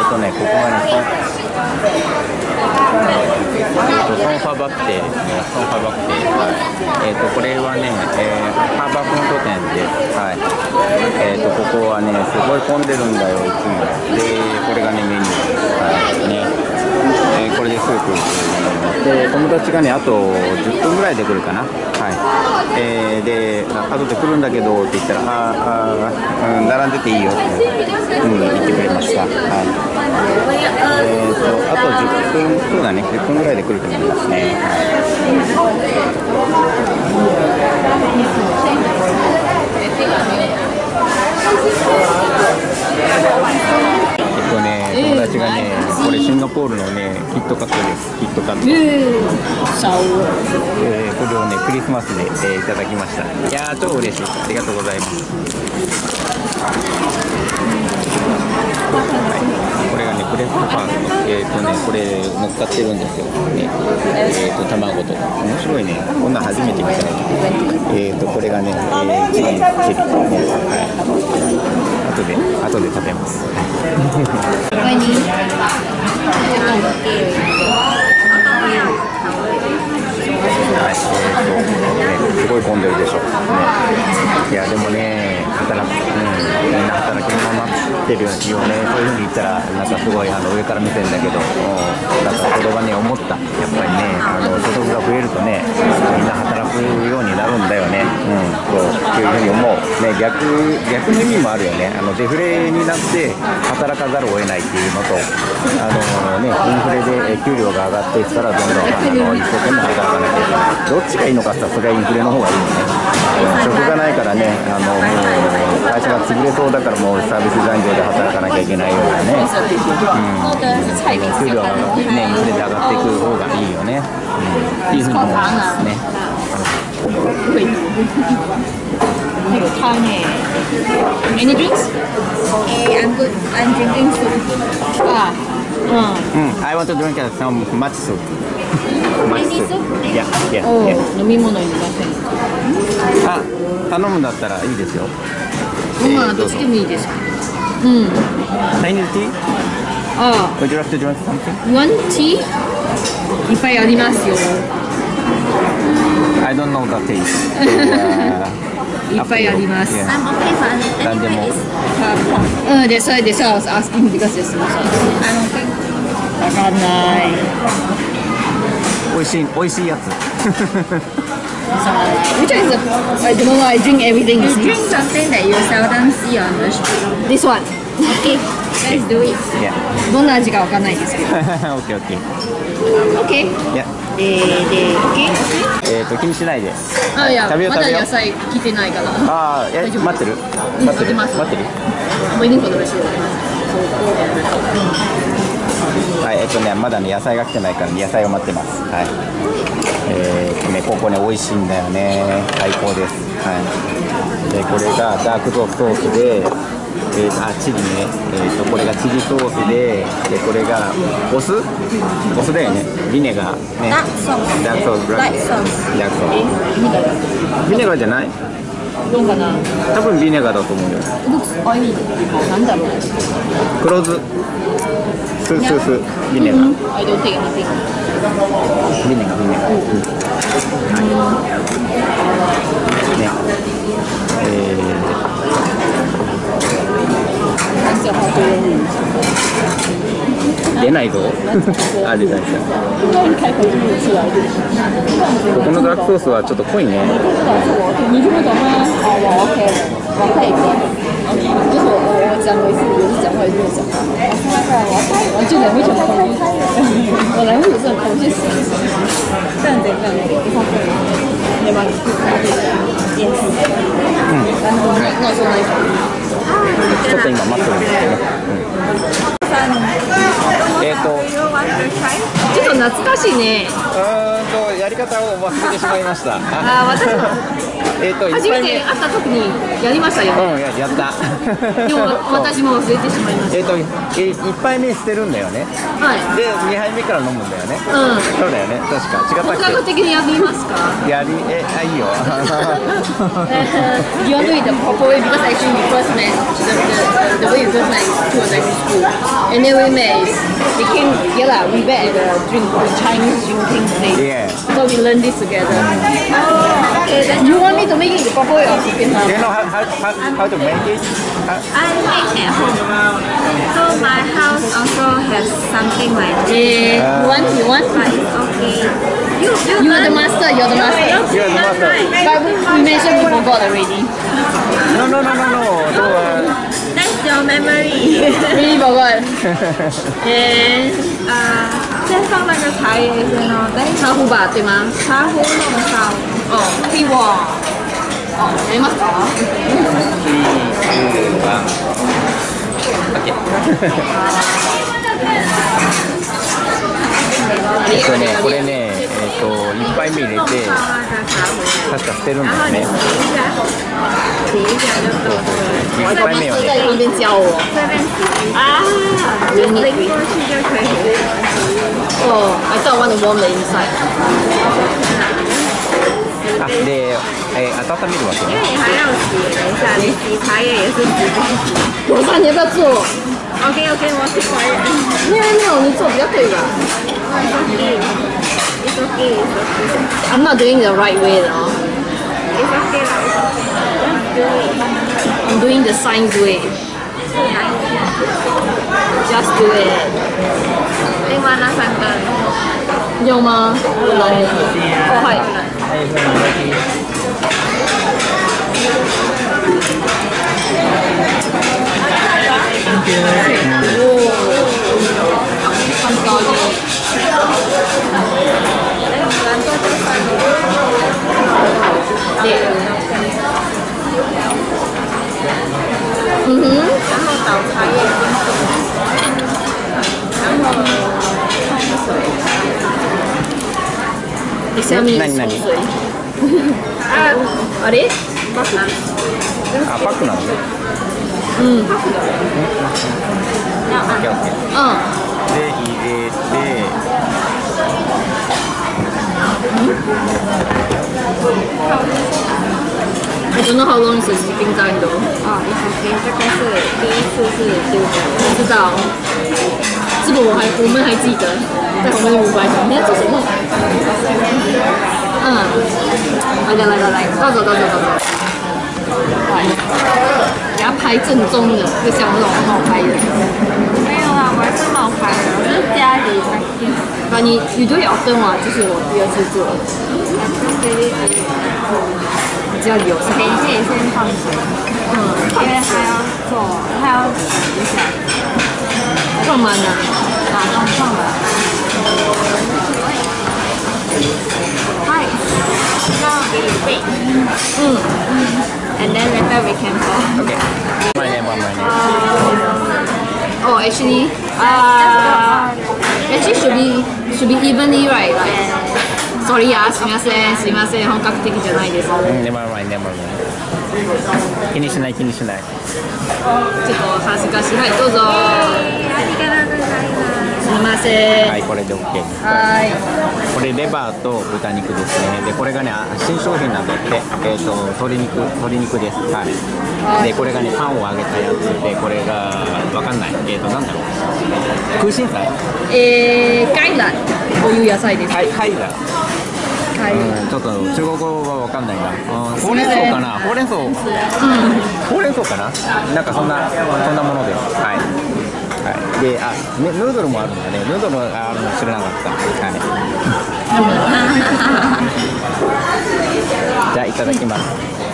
ここがね、ソンファバクテですね。ソンファバクテ。これはね、ハーバーフロント店です。はい。ここはね、すごい混んでるんだよ、いつも。で、これがね、メニュー。はい。ね。これでスープで、友達がね、あと10分ぐらいで来るかな。はい。で、後で来るんだけどって言ったら、並んでていいよって、言ってくれました。はい。あと10分、そうだね、10分ぐらいで来ると思いますね。友達がね、これシンガポールのね、キットカットです。キットカット。これをね、クリスマスで、いただきました。いやー、超嬉しいです。ありがとうございます。はい、これがね、プレストファースト。これ乗っかってるんですよ。ね、卵とか。面白いね。こんなん初めて見たね。これがね、チリね。はい。後で食べます。すごい混んでるでしょ。いやでもね、みんな働き者になってるよね。そういう風に言ったらなんかすごい上から目線だけど、だからそれはね思った。やっぱりね、所得が増えるとね、みんな働くようになるんだよね。そういうふうに思う。ね、逆の意味もあるよね。デフレになって働かざるを得ないっていうのと、インフレで給料が上がってきたらどんどん一生懸命働かなきゃいけない。どっちがいいのかって言ったらそれはインフレの方がいいよね。職がないからね、もう会社が潰れそうだからもうサービス残業で働かなきゃいけないようなね。給料がね、インフレで上がっていく方がいいよね。っていうふうに思いますね。 Any drinks? I'm good. I'm drinking soup. I want to drink some matcha soup. Matcha soup. Yeah. 飲み物いりません。 頼むんだったらいいですよ。 どっちでもいいです。 Chinese tea? Would you like to drink something? One tea? いっぱいありますよ。 I don't know the taste. いっぱいあります。 何でも。 That's why I was asking because there's no sauce. わかんない。 美味しいやつ。 Which one is I don't know. I drink everything. You drink something that you seldom see on the street. This one. Okay. Let's do it. Yeah. どんな味かわかんないですけど。 Okay. Okay. Yeah. Okay. 気にしないで。 いや、 まだ野菜来てないから。 待ってる。待ってる。 Waiting for the rest. はい、まだね、野菜が来てないから、野菜を待ってます。はい。ここね、美味しいんだよね。最高です。はい。で、これがダークソースで、チリね。これがチリソースで、これがお酢だよね。ビネガー。ね。 ダークソース。 ブラックソース。ビネガーじゃない？ どうかな。 多分ビネガーだと思うよ。 なんだろう。 黒酢。スビネガー。 I don't take anything. ビネガー。ね。出ないぞ。出ない。ここのダークソースはちょっと濃いね。 你听不懂吗？我 OK， 我可以喝。就是我讲我是讲话也是讲话。我就人会讲口音，我人会有这种口音。这样子，你把你自己电视。那说那一种。 ちょっと今待ってるんですけどね。 ちょっと懐かしいね。 やり方を忘れてしまいました。 私も初めて会った時にやりましたよ。 やった。 でも私も忘れてしまいました。 1杯目捨てるんだよね。 はい。 で2杯目から飲むんだよね。そうだよね。確か違ったっけ。 本格的にやってみますか。 いいよ。 You want to eat the proper way because actually we first met the way we first met to elementary school, and then we came together. We met at the Chinese drinking place. Yeah. So we learned this together. Oh, okay. Then you want me to make it the proper way or chicken? Do you know how to make it? I make at home. So my house also has something like this. You want? But it's okay. You are the master. You're the master. You are the master. But we mentioned we forgot already. No. That's your memory. Really forgot. 先放那个茶叶先哦，等一下茶壶吧，对吗？ 茶壶弄烧。 可以哇。やりますか？ これね、1杯目入れて、確か捨てるんだよね。1杯目はね。 在旁边教我。 淋过去就可以。 I thought I want to warm the inside. で、温めるわけ因为ね。 你还要洗，等一下，你洗茶叶也是时间。 我看你要不要做？ OK，我洗茶叶。 没有，你做比较对吧 It's okay. ？I'm not doing the right way 的哦。 It's okay 啦。 I'm doing the science way. Just do it. 另外那3根。 有吗？はい。簡単に。 然后倒茶叶进去，然后冲水。 下面何水。あれ？ パクパックなのね。で、入れて。 I don't know how long is the sleeping time though. It's okay，这个是第一次是丢的。 不知道。这个我们还记得，在旁边500讲，你在做什么？来，到走。给他拍正宗的，就像那种很好拍的。 没有啦，我还是冒牌的，我是家里那边。 啊，你do it often吗？这是我第2次做。比较油。 等一下也先放水，因为还要洗一下。 放满了。 放满。Hi. Now we wait. And then later we can go. Okay. My name. Oh, actually, should be evenly right. Like, sorry すみません、本格的じゃないです。 Never mind. 気にしない。ちょっと恥ずかしい。はい、どうぞ。 ありがとうございます。 すみません。 はい、これで OK です。 はい。 これレバーと豚肉ですね。で、これがね、新商品なんだって。鶏肉です。はい。で、これがね、パンを揚げたやつで、これがわかんない。なんだろう。空心菜？ 芥蘭という野菜です。 はい、貝だ。ちょっと中国語はわかんないな。ほうれん草かな。ほうれん草かな。なんかそんなものです。はい。で、ヌードルもあるんだね。ヌードルがあるの知らなかった。はい。じゃあいただきます。